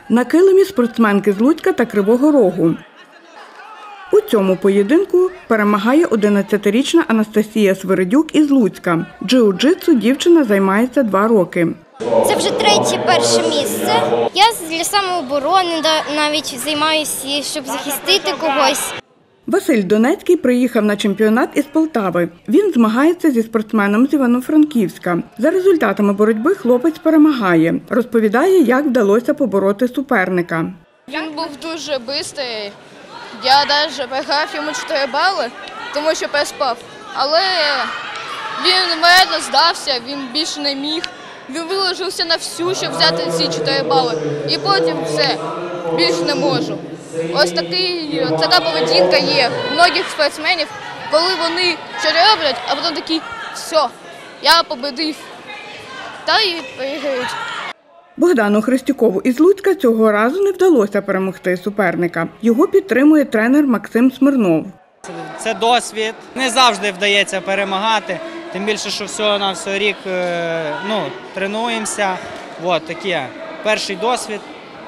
На килимі спортсменки з Луцька та Кривого Рогу. У цьому поєдинку перемагає 11-річна Анастасія Свиридюк із Луцька. Джиу-джитсу дівчина займається 2 роки. Це вже перше місце. Я для самооборони навіть займаюся, щоб захистити когось. Василь Донецький приїхав на чемпіонат із Полтави. Він змагається зі спортсменом з Івано-Франківська. За результатами боротьби хлопець перемагає. Розповідає, як вдалося побороти суперника. Він був дуже швидкий. Я навіть виграв йому 4 бали, тому що переспав. Але він медленно здався, він більше не міг. Він виложився на всю, щоб взяти ці 4 бали. І потім все, більше не можу. Ось така поведінка є у многих спортсменів, коли вони щось роблять, а потім такі, все, я победив. Та й виграють. Богдану Христюкову із Луцька цього разу не вдалося перемогти суперника. Його підтримує тренер Максим Смирнов. Це досвід. Не завжди вдається перемагати. Тим більше, що всього-навсього рік тренуємося. Таке. Перший досвід.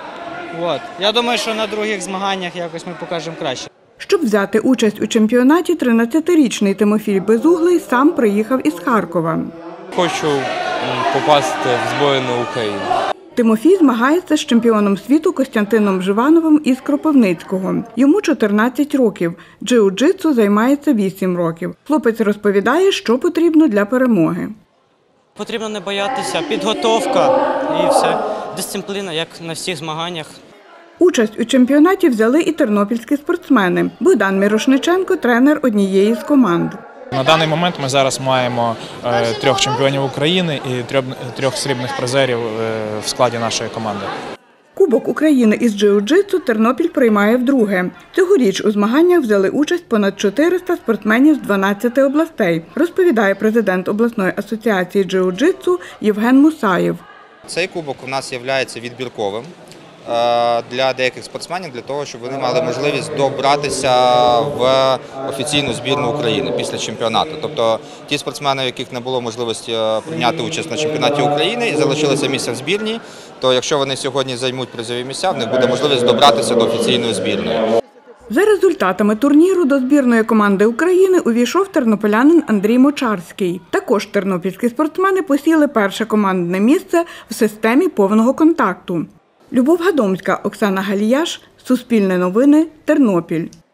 Я думаю, що на других змаганнях якось ми покажемо краще. Щоб взяти участь у чемпіонаті, 13-річний Тимофій Безуглий сам приїхав із Харкова. Хочу попасти в Збройні України. Тимофій змагається з чемпіоном світу Костянтином Живановим із Кропивницького. Йому 14 років. Джиу-джитсу займається 8 років. Хлопець розповідає, що потрібно для перемоги. Потрібно не боятися, підготовка і все. Дисципліна, як на всіх змаганнях. Участь у чемпіонаті взяли і тернопільські спортсмени. Богдан Мірошниченко – тренер однієї з команд. На даний момент ми зараз маємо 3 чемпіонів України і 3 срібних призерів в складі нашої команди. Кубок України із джиу-джитсу Тернопіль приймає вдруге. Цьогоріч у змаганнях взяли участь понад 400 спортсменів з 12 областей, розповідає президент обласної асоціації джиу-джитсу Євген Мусаєв. Цей кубок у нас є відбірковим для деяких спортсменів, для того, щоб вони мали можливість добратися в офіційну збірну України після чемпіонату. Тобто ті спортсмени, у яких не було можливості прийняти участь на чемпіонаті України і залишилися місця в збірні, то якщо вони сьогодні займуть призові місця, в них буде можливість добратися до офіційної збірної. За результатами турніру до збірної команди України увійшов тернополянин Андрій Мочарський. Також тернопільські спортсмени посіли перше командне місце в системі повного контакту. Любов Гадомська, Оксана Галіяш, Суспільне новини, Тернопіль.